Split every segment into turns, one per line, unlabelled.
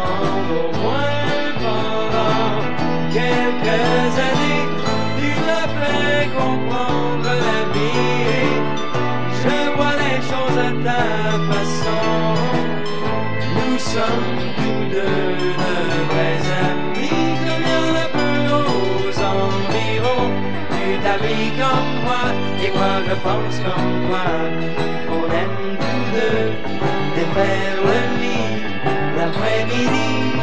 ensemble au moins pendant quelques années. Tu me fais comprendre la vie. Je vois les choses à ta façon. Nous sommes tous deux de vrais amis, comme il y en a peu aux environs. Tu t'habilles comme moi, et moi je pense comme toi. On aime tous deux défaire le lit l'après-midi.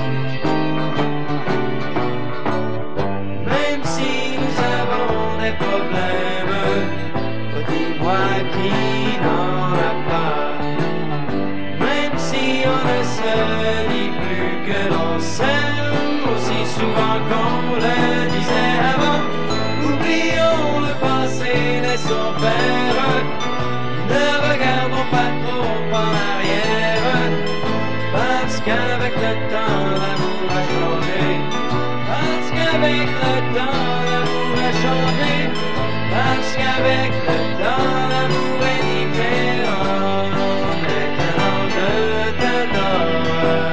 Même si nous avons des problèmes, dis-moi qui n'en a pas. Même si on ne se dit plus que l'on s'aime, aussi souvent qu'on le disait avant. Oublions le passé, laissons faire. Ne regardons pas trop en arrière, parce qu'avec le temps l'amour a changé. Parce qu'avec le temps l'amour a changé. Parce qu'avec le temps l'amour est différent. Maintenant je t'adore.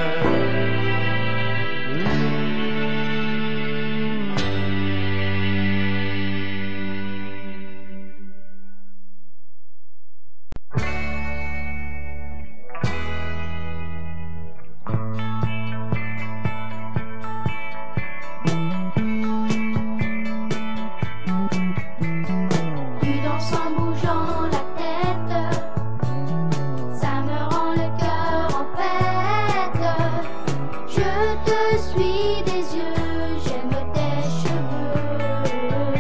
Tu danses en bougeant la tête, ça me rend le cœur en fête. Je te suis des yeux, j'aime tes cheveux.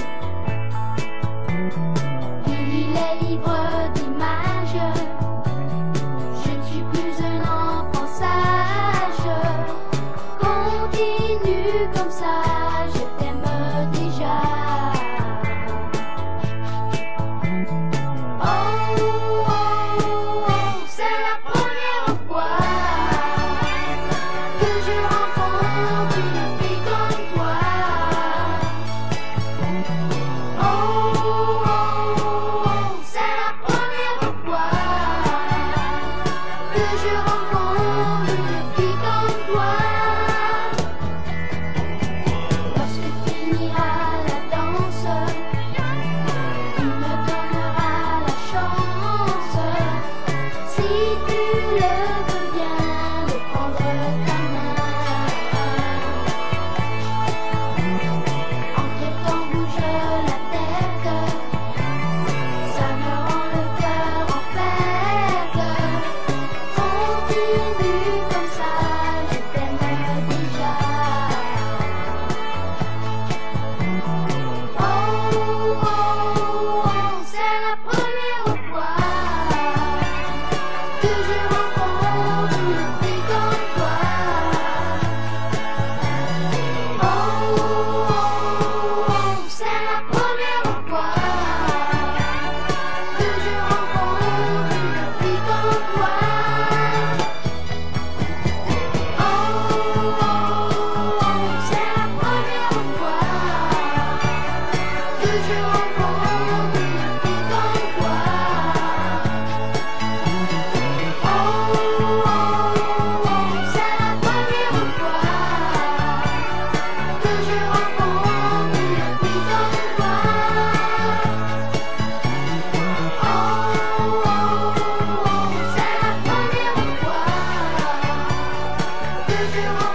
Fini les livres d'images, je ne suis plus un enfant sage. Continue comme ça, je t'aime déjà. Oh, oh, oh, c'est la première fois que je rencontre une fille comme toi. Oh, oh, oh, c'est la première fois que je rencontre une fille comme toi. Lorsque finira la danse, tu me donneras la chance, si tu le veux bien, de prendre ta main. Entre-temps bouge la tête, ça me rend le cœur en fête. Continue comme ça, je t'aime déjà. Oh, oh, oh, c'est la première fois que je rencontre une fille comme toi. Oh, oh, oh, c'est la première fois que je rencontre une fille comme toi. Oh, oh, oh, c'est la première fois que je rencontre une fille comme toi. Oh, oh, oh, c'est la première fois que je rencontre une fille comme toi. Oh, oh, oh, c'est la première fois que je rencontre